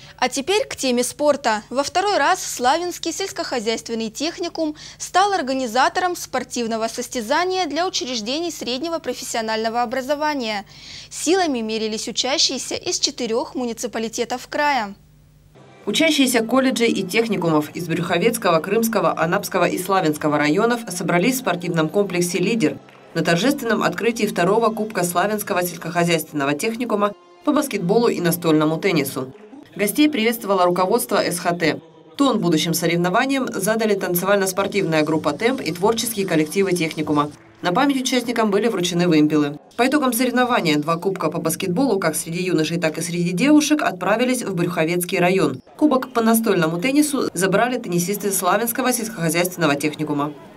А теперь к теме спорта. Во второй раз Славянский сельскохозяйственный техникум стал организатором спортивного состязания для учреждений среднего профессионального образования. Силами мерились учащиеся из 4 муниципалитетов края. Учащиеся колледжей и техникумов из Брюховецкого, Крымского, Анапского и Славянского районов собрались в спортивном комплексе «Лидер» на торжественном открытии второго Кубка Славянского сельскохозяйственного техникума по баскетболу и настольному теннису. Гостей приветствовало руководство СХТ. Тон будущим соревнованиям задали танцевально-спортивная группа «Темп» и творческие коллективы техникума. На память участникам были вручены вымпелы. По итогам соревнования 2 кубка по баскетболу как среди юношей, так и среди девушек отправились в Брюховецкий район. Кубок по настольному теннису забрали теннисисты Славянского сельскохозяйственного техникума.